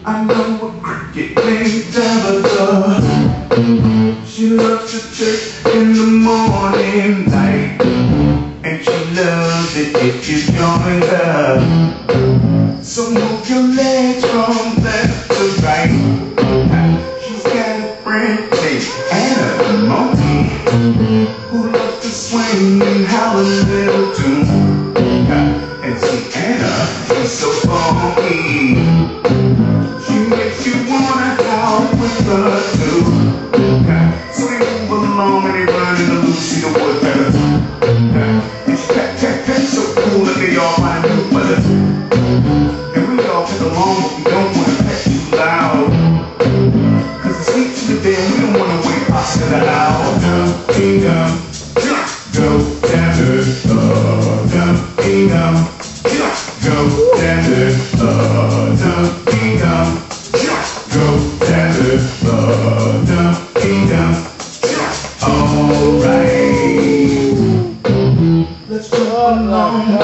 I know a cricket named Tabitha. She loves to chirp in the morning light, and she loves it if you join her. So move your legs from left to right. She's got a friend named Anna the monkey, who loves to swing and howl a little tune. And see Anna, she's so funky, she makes you wanna howl with her too. So they move along and they run in the Lucy the woodpecker. And she pat, pat, pat, so cool that they all find new weather. And we all take along, but we don't wanna pet too loud, cause it's sweet to the day and we don't wanna wake Oscar the owl. Dum, ding, dum, go down the dum, ding, dum, go down the dum, ding, dum, go down the dum, ding, dum. Alright, let's go along.